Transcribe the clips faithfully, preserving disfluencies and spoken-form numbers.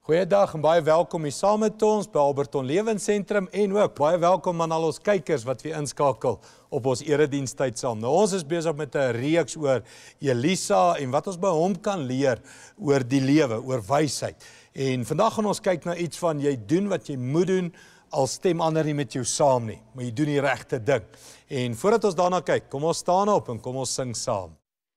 Goeiedag en baie welkom hier saam met ons by Alberton Lewensentrum en ook baie welkom aan al ons kykers wat weer inskakel op ons eredienstyd saam. Nou ons is besig met 'n reeks oor Elisa en wat ons by hom kan leer oor die lewe, oor wysheid. En vandag gaan ons kyk na iets van jy doen wat jy moet doen, al stem ander nie met jou saam nie, maar jy doen die regte ding. En voordat ons daarna kyk, kom ons staan op en kom ons sing saam.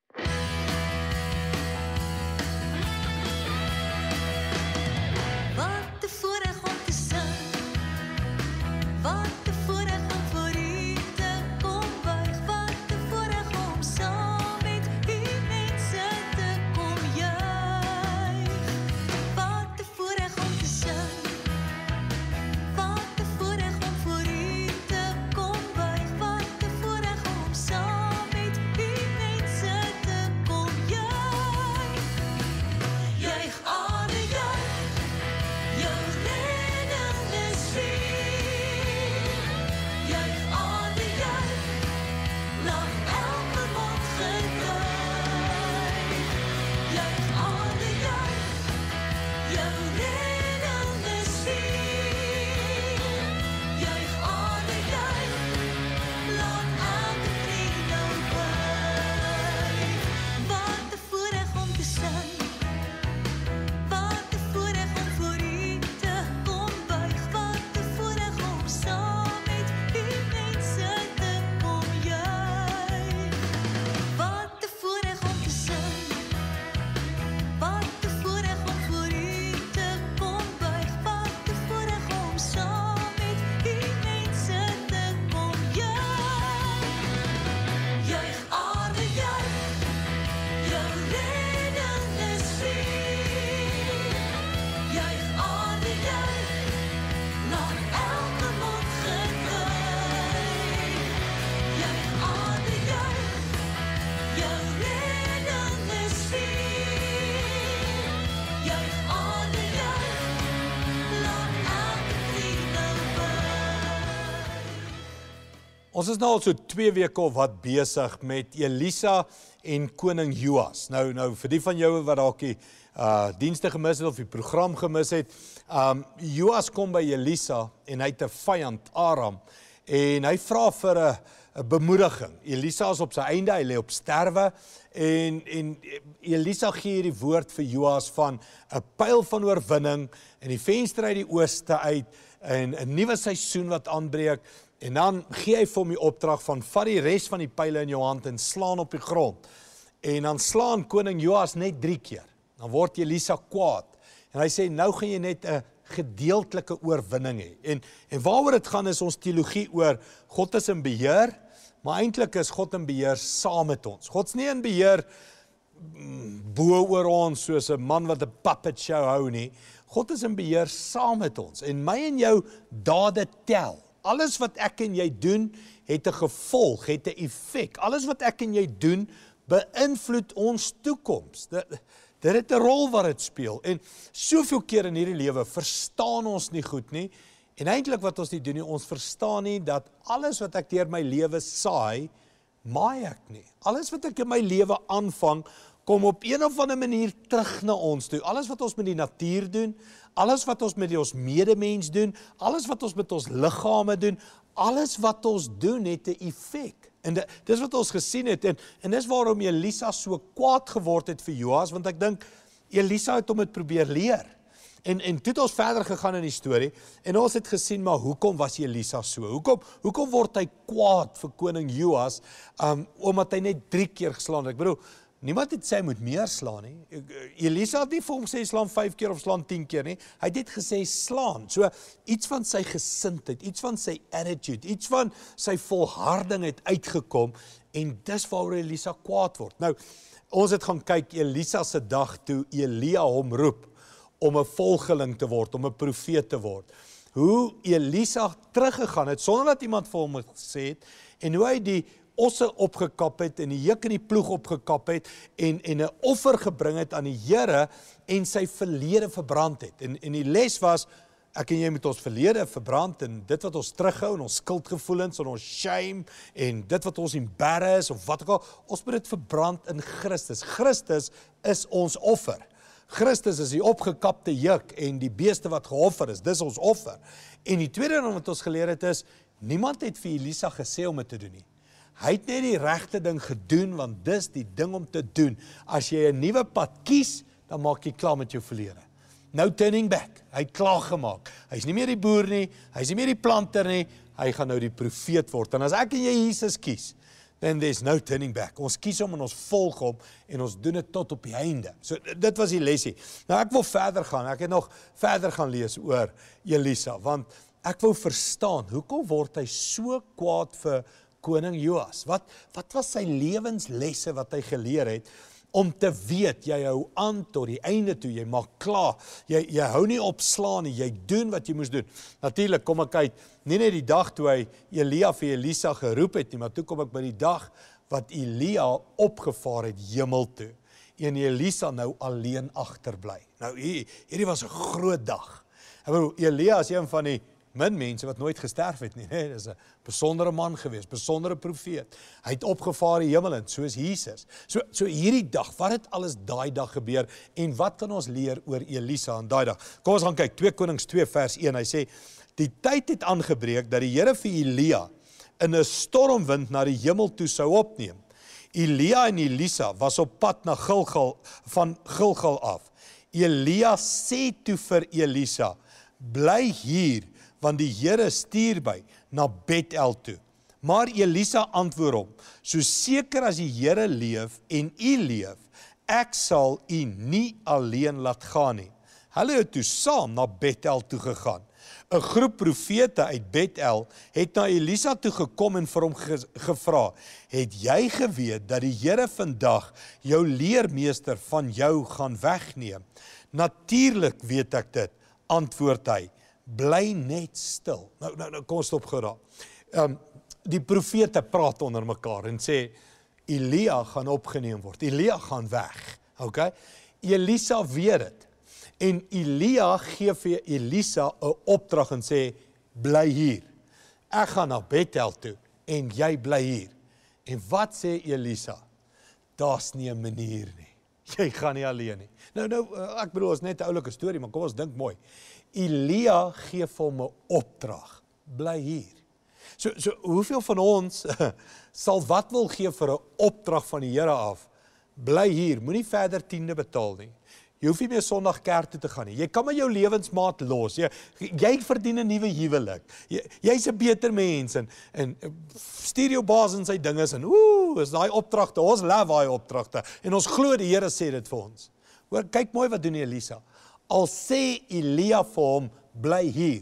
Ons is nou al so twee weke of wat besig met Elisa en koning Joas. Nou, nou vir die van jou wat dalk die uh, dienste gemis het of die program gemis het, um, Joas kom by Elisa en hy het 'n vyand, Aram, en hy vra vir 'n 'n bemoediging. Elisa is op sy einde, hy lê op sterwe, en, en Elisa gee hierdie woord vir Joas van 'n pyl van oorwinning, en die venster uit die ooste uit, en 'n nuwe seisoen wat aanbreek. En dan gee hy vir hom die opdrag van, vat die res van die pyle in jou hand en slaan op die grond. En dan slaan koning Joas net drie keer. Dan word Elisa kwaad. En hy sê, nou gaan jy net 'n gedeeltelike oorwinning hê. En, en waaroor dit gaan is ons teologie oor, God is in beheer, maar eintlik is God in beheer saam met ons. God's nie in beheer bo oor ons, soos 'n man wat 'n puppet show hou nie. God is in beheer saam met ons. En my en jou dade tel. Alles wat ek en jy doen, het 'n gevolg, het 'n effek. Alles wat ek en jy doen, beïnvloed ons toekoms. Dit, dit het 'n rol wat dit speel. En soveel keer in hierdie lewe verstaan ons nie goed nie. En eintlik wat ons nie doen nie, ons verstaan nie dat alles wat ek deur my lewe saai, maai ek nie. Alles wat ek in my lewe aanvang, kom op een of ander manier terug na ons toe. Alles wat ons met die natuur doen, alles wat ons met ons medemens doen, alles wat ons met ons liggame doen, alles wat ons doen het 'n effek. En dit, dis wat ons gesien het, en, en dis waarom Elisa so kwaad geword het vir Joas, want ek dink, Elisa het hom dit probeer leer. En, en toe het ons verder gegaan in die storie, en ons het gesien, maar hoekom was Elisa so? Hoekom, hoekom word hy kwaad vir koning Joas, um, omdat hy net drie keer geslaan het? Ek bedoel, niemand het sê hy moet meer slaan nie. Elisa het nie vir hom gesê slaan vyf keer of slaan tien keer nie. Hy het net gesê slaan. So iets van sy gesindheid, iets van sy attitude, iets van sy volharding het uitgekom, en dis waaroor Elisa kwaad word. Nou, ons het gaan kyk Elisa se dag toe Elia hom roep om 'n volgeling te word, om 'n profeet te word. Hoe Elisa teruggegaan het sonder dat iemand vir hom gesê het, en hoe hy die osse opgekap het en die juk in die ploeg opgekap het en en 'n offer gebring het aan die Here en sy verlede verbrand het. En en die les was, ek en jy moet ons verlede verbrand en dit wat ons terughou en ons skuldgevoelens en ons shame en dit wat ons embarrass of wat ook al, ons moet dit verbrand in Christus. Christus is ons offer. Christus is die opgekapte juk en die beeste wat geoffer is, dis ons offer. En die tweede ding wat ons geleer het is, niemand het vir Elisa gesê om dit te doen nie. Hy het net die regte ding gedoen, want dis die ding om te doen. As jy 'n nuwe pad kies, dan maak jy klaar met jou verlede. No turning back. Hy het klaar gemaak. Hy's nie meer die boer nie, hy's nie meer die planter nie, hy gaan nou die profeet word. En as ek en jy Jesus kies, then there's no turning back. Ons kies hom en ons volg hom en ons doen dit tot op die einde. So dit was die lesie. Nou ek wil verder gaan. Ek het nog verder gaan lees oor Elisa, want ek wou verstaan, hoekom word hy so kwaad vir koning Joas? Wat wat was sy lewenslesse wat hy geleer het? Om te weet, jy hou aan tot die einde toe, jy maak klaar, jy, jy hou nie op slaan nie, jy doen wat jy moes doen. Natuurlik kom ek uit, nie net die dag toe hy Elia vir Elisa geroep het nie, maar toe kom ek by die dag wat Elia opgevaar het hemel toe, en Elisa nou alleen agterbly. Nou hier, hierdie was 'n groot dag. Ek bedoel, Elia is een van die min mense wat nooit gesterf het nie, nee, dis 'n besondere man gewees, besondere profeet. Hy het opgevaar die hemel in, soos Jesus. So, so hierdie dag, wat het alles daai dag gebeur, en wat kan ons leer oor Elisa aan daai dag? Kom ons gaan kyk, twee Konings twee vers een, hy sê, die tyd het aangebreek, dat die Here vir Elia, in 'n stormwind na die hemel toe sou opneem. Elia en Elisa was op pad na Gilgal, van Gilgal af. Elia sê toe vir Elisa, bly hier, want die Here stuur by na Bethel toe. Maar Elisa antwoord hom, so seker as die Here leef en u leef, ek sal u nie alleen laat gaan nie. Hulle het toe saam na Bethel toe gegaan. 'n Groep profete uit Bethel het na Elisa toe gekom en vir hom ge gevra, het jy geweet dat die Here vandag jou leermeester van jou gaan wegneem? Natuurlik weet ek dit, antwoord hy. Bly net stil. Nou, nou, nou kom ons stop gou daar. Um, die profete praat onder mekaar en sê, Elia gaan opgeneem word. Elia gaan weg. Okay? Elisa weet dit. En Elia gee vir Elisa 'n opdrag en sê, bly hier. Ek gaan na Bethel toe en jy bly hier. En wat sê Elisa? Daar's nie 'n manier nie. Jy gaan nie alleen nie. Nou, nou, ek bedoel, is net 'n oulike storie, maar kom ons dink mooi. Elia gee vir hom 'n opdrag, bly hier. So, so hoeveel van ons sal wat wil gee vir 'n opdrag van die Here af? Bly hier, moenie verder tiende betaal nie. Jy hoef nie meer Sondag kerk toe te gaan nie. Jy kan maar jou lewensmaat los. Jy, jy verdien 'n nuwe huwelik. Jy, jy's 'n beter mens en, en stuur jou baas in sy dinges en ooh, is daai opdragte. Ons love daai opdragte en ons glo die Here sê dit vir ons. Hoor, kyk mooi wat doen Elisa. Al sê Elia vir hom, bly hier.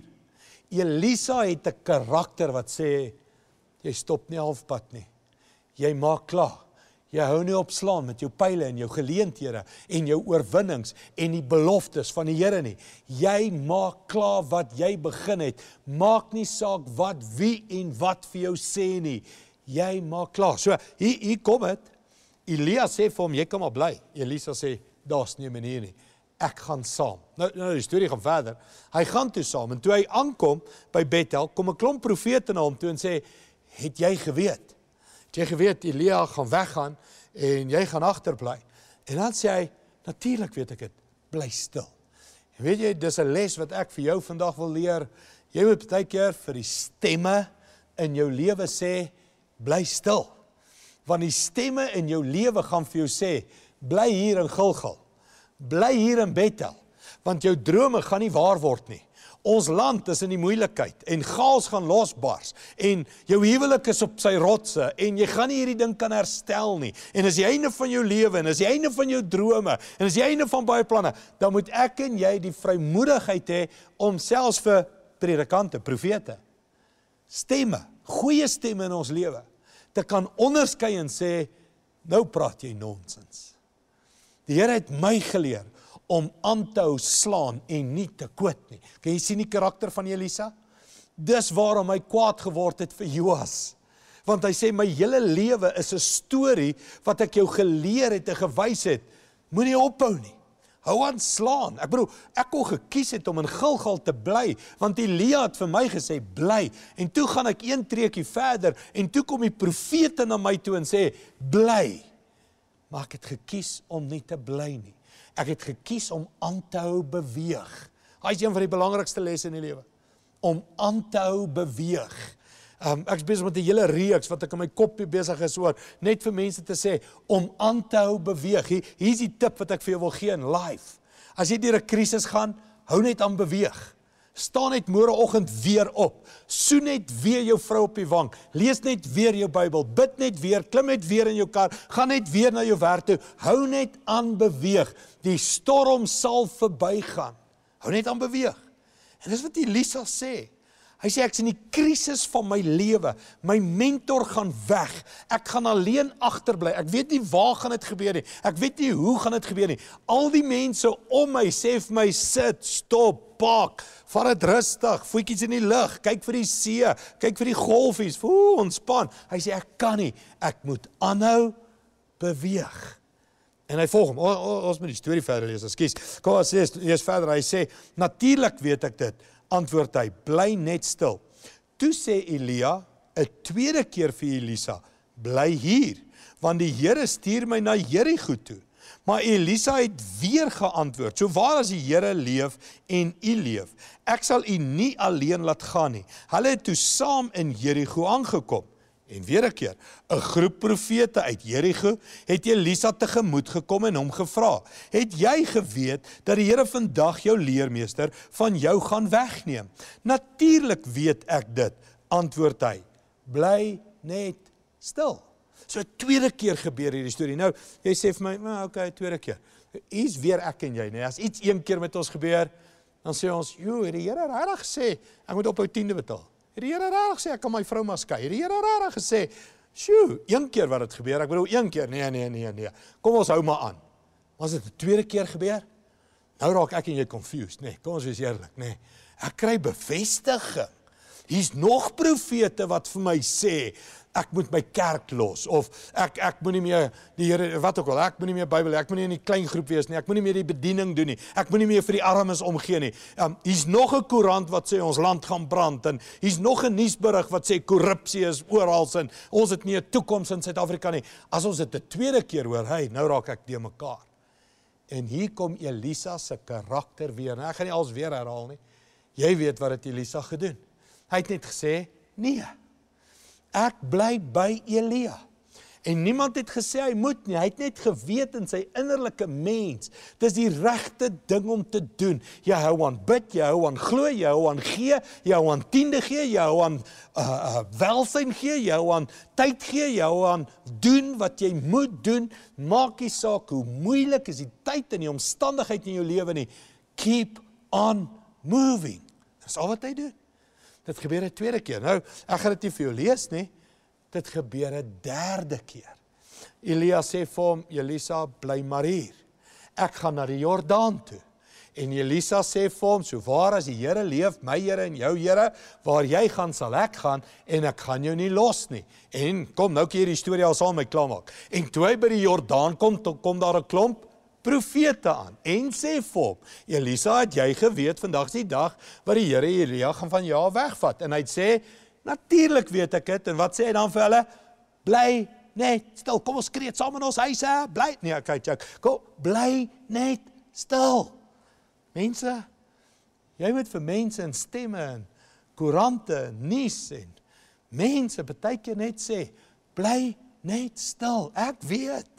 Elisa het 'n karakter wat sê, jy stop nie halfpad nie. Jy maak klaar. Jy hou nie op slaan met jou pile en jou geleenthede en jou oorwinnings en die beloftes van die Here nie. Jy maak klaar wat jy begin het. Maak nie saak wat, wie en wat vir jou sê nie. Jy maak klaar. So, hier, hier kom het. Elia sê vir hom, jy kan maar bly. Elisa sê, daar's nie 'n manier nie. Ek gaan saam. Nou, nou die storie gaan verder. Hy gaan toe saam en toe hy aankom by Bethel, kom 'n klomp profete na hom toe en sê, het jy geweet? Het jy geweet Elia gaan weggaan en jy gaan agterbly? En dan sê hy, natuurlik weet ek dit, bly stil. En weet jy, dis 'n les wat ek vir jou vandag wil leer. Jy moet baie keer vir die stemme in jou lewe sê, bly stil. Want die stemme in jou lewe gaan vir jou sê, bly hier in Gilgal. Bly hier in Bethel, want jou drome gaan nie waar word nie. Ons land is in die moeilikheid en chaos gaan losbars en jou huwelik is op sy rotse en jy gaan nie hierdie ding kan herstel nie. En as die einde van jou lewe en as die einde van jou drome en as die einde van baie planne, dan moet ek en jy die vrymoedigheid hê om selfs vir predikante, profete, stemme, goeie stemme in ons lewe, te kan onderskei en sê, nou praat jy nonsens. Die Here het my geleer om aan te hou slaan en nie te kwit nie. Kan jy sien die karakter van Elisa? Dis waarom hy kwaad geword het vir Joas. Want hy sê, my hele lewe is 'n storie wat ek jou geleer het en gewys het. Moenie ophou nie. Hou aan slaan. Ek bedoel, ek kon gekies het om in Gilgal te bly, want Elia het vir my gesê, bly. En toe gaan ek een treukie verder, en toe kom die profete na my toe en sê, bly. Maar ek het gekies om nie te bly nie. Ek het gekies om aan te hou beweeg. Hy is een van die belangrikste lesse in die lewe. Om aan te hou beweeg. Um, ek is besig met 'n hele reeks wat ek in my kop besig is oor, net vir mense te sê, om aan te hou beweeg. Hier, hier is die tip wat ek vir jou wil gee in life. As jy deur 'n krisis gaan, hou net aan beweeg. Staan net môreoggend weer op. Soen net weer jou vrou op die wang. Lees net weer jou Bybel. Bid net weer. Klim net weer in jou kar. Gaan net weer na jou werk toe. Hou net aan beweeg. Die storm sal verbygaan. Hou net aan beweeg. En dis wat Elisa sê. Hy sê, ek is in die krisis van my lewe. My mentor gaan weg. Ek gaan alleen agterbly. Ek weet nie waar gaan dit gebeur nie. Ek weet nie hoe gaan dit gebeur nie. Al die mense om my sê vir my, sit, stop, park, vat dit rustig, voetjies in die lug, kyk vir die see, kyk vir die golfies, oeh, ontspan. Hy sê, ek kan nie. Ek moet aanhou beweeg. En hy volg hom. O, o, ons moet die storie verder lees. Ekskuus. Kom ons lees eers verder. Hy sê, natuurlik weet ek dit. Antwoord hy, bly net stil. Toe sê Elia, 'n tweede keer vir Elisa, bly hier, want die Here stuur my na Jerigo toe. Maar Elisa het weer geantwoord, so waar as die Here leef en u leef, ek sal u nie alleen laat gaan nie. Hulle het toe saam in Jerigo aangekom. En weer 'n keer, 'n groep profete uit Jerigo het Elisa tegemoet gekom en hom gevra, het jy geweet dat die Here vandag jou leermeester van jou gaan wegneem? Natuurlik weet ek dit, antwoord hy, bly net stil. So 'n tweede keer gebeur hierdie storie. Nou, jy sê vir my, nou okay, tweede keer. Hier's weer ek en jy, nee, as iets een keer met ons gebeur, dan sê ons, joe, het die Here regtig gesê, ek moet ophou tiende betaal. Het die Here regtig gesê, ek kan my vrou maar skei. Het die Here regtig gesê, sjoe, een keer wat het gebeur, ek bedoel een keer, nee, nee, nee, nee. Kom ons hou maar aan. Was dit 'n tweede keer gebeur? Nou raak ek en jy confused, nee, kom ons wees eerlik, nee. Ek kry bevestiging. Hier's nog profete wat vir my sê, ek moet my kerk los, of ek, ek moet nie meer, die Here, wat ook al, ek moet nie meer Bybel, ek moet nie in die klein groep wees nie, ek moet nie meer die bediening doen nie, ek moet nie meer vir die armes omgee nie. Um, hier's nog 'n koerant wat sê ons land gaan brand, en hier's nog 'n nuusberig wat sê korrupsie is oral, en ons het nie 'n toekoms in Suid-Afrika nie. As ons dit 'n tweede keer hoor, hey, nou raak ek de mekaar. En hier kom Elisa se karakter weer, nou, ek gaan nie alles weer herhaal nie. Jy weet wat het Elisa gedoen. Hy het net gesê, nee. Ek bly by Elia. En niemand het gesê hy moet nie. Hy het net geweet in sy innerlike mens, dis die regte ding om te doen. Jy hou aan bid, jy hou aan glo, jy hou aan gee, jy hou aan tiende gee, jy hou aan uh, uh, welsyn gee, jy hou aan tyd gee, jy hou aan doen wat jy moet doen. Maak nie saak hoe moeilik is die tyd en die omstandigheid in jou lewe nie. Keep on moving. Dis al wat hy doen. Dit gebeur 'n tweede keer. Nou, ek gaan dit nie vir jou lees nie. Dit gebeur 'n derde keer. Elia sê vir hom, Elisa, bly maar hier. Ek gaan na die Jordaan toe. En Elisa sê vir hom, so waar as die Here leef, my Here en jou Here, waar jy gaan, sal ek gaan, en ek gaan jou nie los nie. En kom, nou kan jy die storie al saam met my klaarmaak. En toe hy by die Jordaan kom, toe kom daar 'n klomp profete aan, en sê vir hom, Elisa, het jy geweet, vandag is die dag, wat die Here Elia gaan van jou wegvat. En hy sê, natuurlik weet ek dit, en wat sê hy dan vir hulle? Bly net stil, kom ons skree saam in ons huise, bly, nee, kyk, kyk, kom, bly net stil. Mense, jy moet vir mense in stemme, en koerante, en nuus, en mense, baie keer net sê, bly net stil, ek weet,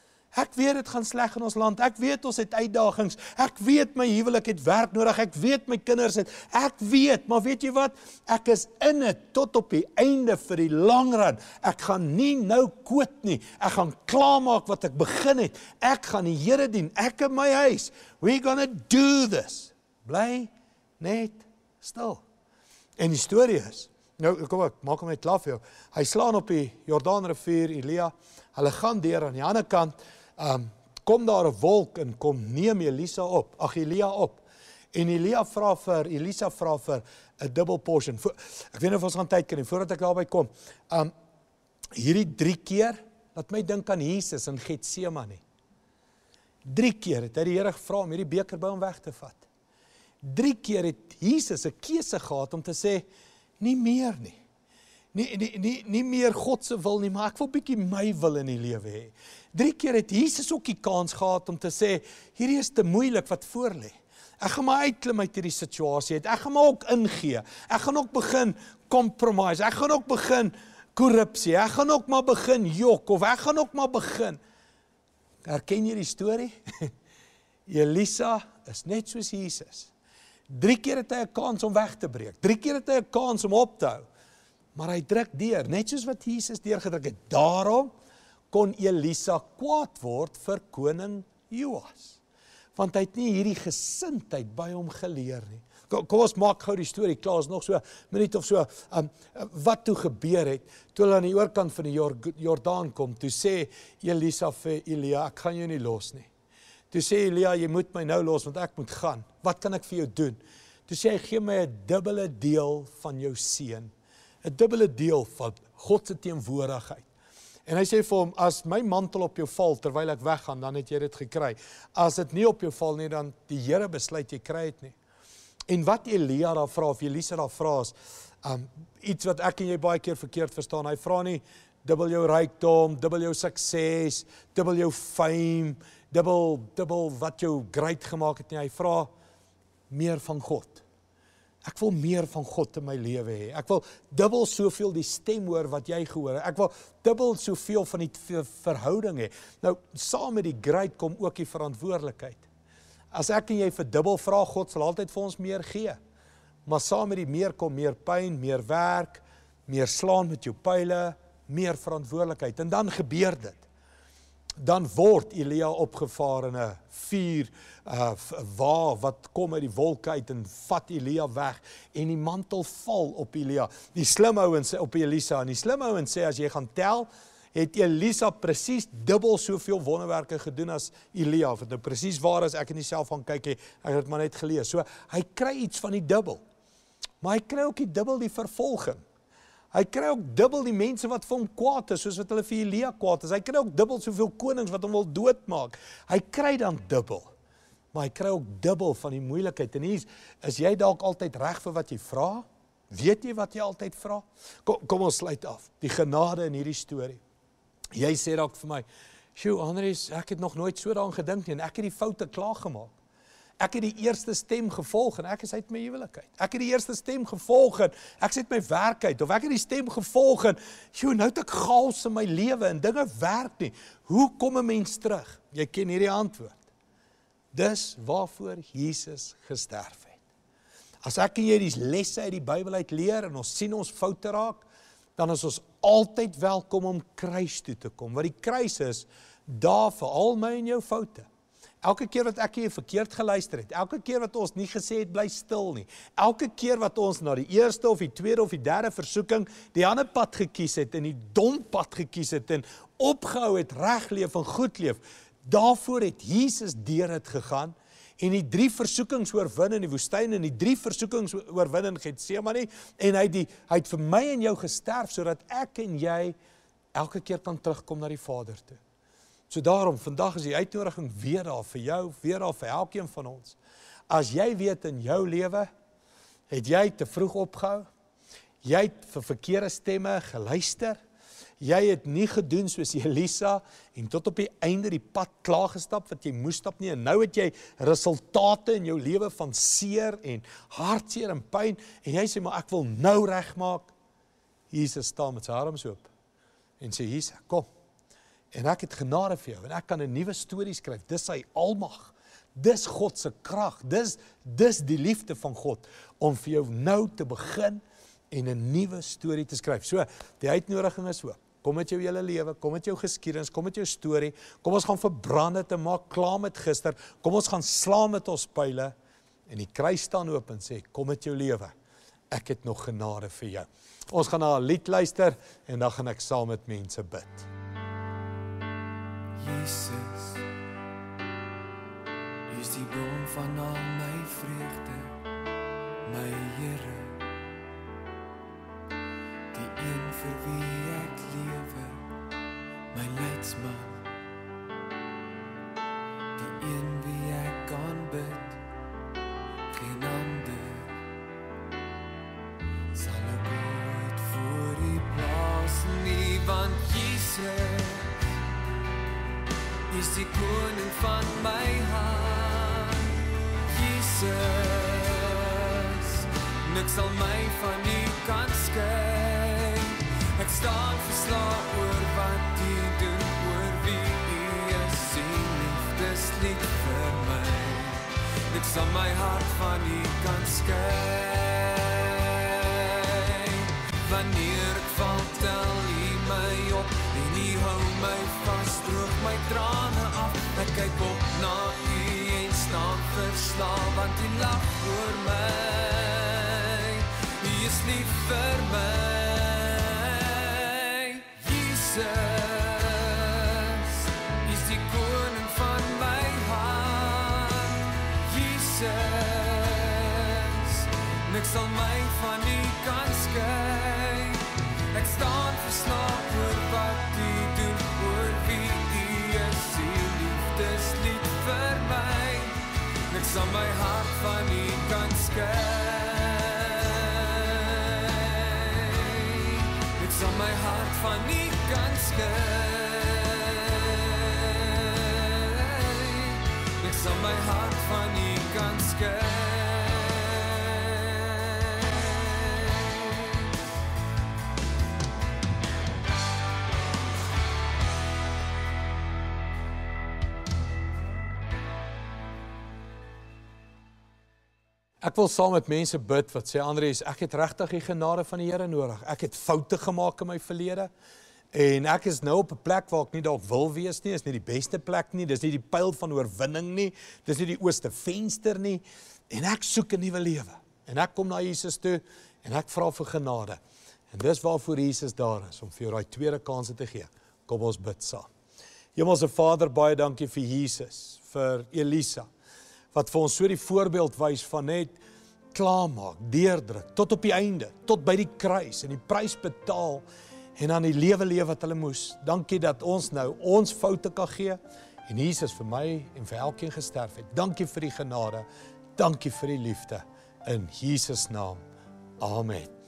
Ek weet dit gaan sleg in ons land, ek weet ons het uitdagings, ek weet my huwelik het werk nodig, ek weet my kinders het, ek weet, maar weet jy wat, ek is in het tot op die einde vir die lang run, ek gaan nie nou quit nie, ek gaan klaarmaak wat ek begin het, ek gaan die Here dien, ek in my huis, we're gonna do this, bly net stil. En die storie is, nou kom ek, maak hom net klaar vir jou, hy slaan op die Jordaanrivier, Elia, hulle gaan deur aan die ander kant, Um, kom daar 'n wolk en kom neem Elisa op, ag Elia op. En Elia vra vir, Elisa vra vir 'n dubbel portion. Ek weet nie of ons gaan tyd kry voordat ek daarby kom. Um, hierdie drie keer, laat my dink aan Jesus in Getsemane. Drie keer het hy die Here gevra om hierdie beker by hom weg te vat. Drie keer het Jesus 'n keuse gehad om te sê, nie meer nie. Nie, nie, nie, nie meer God se wil nie, maar ek wil bietjie my wil in die lewe hê. Drie keer het Jesus ook die kans gehad om te sê, hierdie is te moeilik wat voor lê. Ek gaan maar uitklim uit hierdie situasie uit. Ek gaan maar ook ingee. Ek gaan ook begin compromise. Ek gaan ook begin korrupsie. Ek gaan ook maar begin jok of ek gaan ook maar begin. Herken jy die storie? Elisa is net soos Jesus. Drie keer het hy 'n kans om weg te breek. Drie keer het hy 'n kans om op te hou. Maar hy druk deur, net soos wat Jesus deurgedruk het. Daarom kon Elisa kwaad word vir koning Joas. Want hy het nie hierdie gesindheid by hom geleer nie. Kom, kom ons maak gou die storie klaar, is nog so 'n minuut of so. Um, wat toe gebeur het, toe hulle aan die oorkant van die Jordaan kom, toe sê Elisa vir Elia, ek gaan jou nie los nie. Toe sê Elia, jy moet my nou los, want ek moet gaan. Wat kan ek vir jou doen? Toe sê hy, gee my 'n dubbele deel van jou seën. 'n Dubbele deel van God se teenwoordigheid. En hy sê vir hom, as my mantel op jou val terwyl ek weggaan, dan het jy dit gekry. As dit nie op jou val nie, dan die Here besluit jy kry dit nie. En wat Elia daar vra, of Elisa daar vra is, um, iets wat ek en jy baie keer verkeerd verstaan. Hy vra nie, dubbel jou rykdom, dubbel jou sukses, dubbel jou fame, dubbel, dubbel wat jou great gemaak het nie. Hy vra meer van God. Ek wil meer van God in my lewe hê. Ek wil dubbel soveel die stem hoor wat jy gehoor het. Ek wil dubbel soveel van die verhouding hê. Nou, saam met die great kom ook die verantwoordelikheid. As ek en jy vir dubbel vra, God sal altyd vir ons meer gee. Maar saam met die meer kom meer pyn, meer werk, meer slaan met jou pile, meer verantwoordelikheid. En dan gebeur dit. Dan word Elia opgevaar in 'n vuur uh, wa wat kom uit die wolke uit en vat Elia weg en die mantel val op Elia. Die slim ouens op Elisa en die slim ouens sê as jy gaan tel, het Elisa presies dubbel soveel wonderwerke gedoen as Elia. Of dit nou presies waar is, ek het nie self gaan kyk nie, ek het maar net gelees. So hy kry iets van die dubbel. Maar hy kry ook die dubbel die vervolging. Hy kry ook dubbel die mense wat vir hom kwaad is, soos wat hulle vir Elia kwaad is. Hy kry ook dubbel soveel konings wat hom wil doodmaak. Hy kry dan dubbel. Maar hy kry ook dubbel van die moeilikheid. En hier is jy dalk altyd reg vir wat jy vra? Weet jy wat jy altyd vra? Kom, kom ons sluit af. Die genade in hierdie storie. Jy sê dalk vir my, "Sjoe, Andries, ek het nog nooit so daaraan gedink nie en ek het die foute klaar gemaak. Ek het die eerste stem gevolg en ek is uit my huwelik uit. Ek het die eerste stem gevolg en ek is uit my werk uit. Of ek het die stem gevolg en, sjoe, nou het ek chaos in my lewe en dinge werk nie. Hoe kom 'n mens terug?" Jy ken hierdie antwoord. Dis waarvoor Jesus gesterf het. As ek en jy die lesse uit die Bybel uit leer en ons sien ons foute raak, dan is ons altyd welkom om kruis toe te kom. Want die kruis is daar vir al my en jou foute. Elke keer wat ek hier verkeerd geluister het, elke keer wat ons nie gesê het, bly stil nie, elke keer wat ons na die eerste of die tweede of die derde versoeking die ander pad gekies het en die dom pad gekies het en opgehou het reg leef en goed leef, daarvoor het Jesus deur dit gegaan en die drie versoekings oorwin in die woestyn en die drie versoekings oorwin in Getsemane en hy, die, hy het vir my en jou gesterf sodat ek en jy elke keer kan terugkom na die Vader toe. So daarom, vandag is die uitnodiging weer daar vir jou, weer daar vir elkeen van ons. As jy weet in jou lewe, het jy te vroeg opgehou, jy het vir verkeerde stemme geluister, jy het nie gedoen soos Elisa en tot op die einde die pad klaargestap wat jy moes stap nie, en nou het jy resultate in jou lewe van seer en hartseer en pyn, en jy sê, maar ek wil nou regmaak. Jesus staan met sy arms oop en sê, Jesus, kom. En ek het genade vir jou, en ek kan 'n nuwe storie skryf, dis sy almag, dis God se krag, dis, dis die liefde van God, om vir jou nou te begin, en 'n nuwe storie te skryf. So, die uitnodiging is so, kom met jou hele lewe, kom met jou geskiedenis, kom met jou storie, kom ons gaan verbrand dit en maak klaar met gister, kom ons gaan slaan met ons pile, en die kruis staan oop en sê, kom met jou lewe, ek het nog genade vir jou. Ons gaan na 'n lied luister, en dan gaan ek saam met mense bid. Jesus, U is die bron van al my vreugde, my Here, die een vir wie ek lewe, my leidsman, die een wie ek kan bid, geen ander sal ek ooit voor U terug. U is die koning van my hart, Jesus. Niks sal my van U kan skei. Ek staan verslae oor wat U doen, oor wie U is. U liefdeslied vir my. Niks sal my hart van U kan skei. Wanneer ek val, tel U my op en U hou my vas, droog my trane af. Ek kyk op na U en staan verslae, want U lag oor my. U is lief vir my, Jesus. U is die koning van my hart, Jesus. Niks sal my van U kan skei. Ek staan verslae oor wat U doen, oor wie U is. U liefdeslied vir my. Niks sal my hart van U kan skei. Niks sal my hart van U kan skei. Niks sal my hart van U kan skei. Ek wil saam met mense bid wat sê, Andries, ek het regtig die genade van die Here nodig. Ek het foute gemaak in my verlede en ek is nou op 'n plek waar ek nie dalk wil wees nie. Dis nie die beste plek nie, dis nie die pyl van oorwinning nie, dis nie die ooste venster nie en ek soek 'n nuwe lewe. En ek kom na Jesus toe en ek vra vir genade. En dis waarvoor Jesus daar is, om vir jou daai tweede kanse te gee. Kom ons bid saam. Hemelse Vader, baie dankie vir Jesus, vir Elisa, wat vir ons so die voorbeeld wys van net klaarmaak, deurdruk, tot op die einde, tot by die kruis en die prys betaal en dan die lewe lewe wat hulle moes. Dankie dat ons nou ons foute kan gee en Jesus vir my en vir elkeen gesterf het. Dankie vir die genade, dankie vir die liefde in Jesus naam. Amen.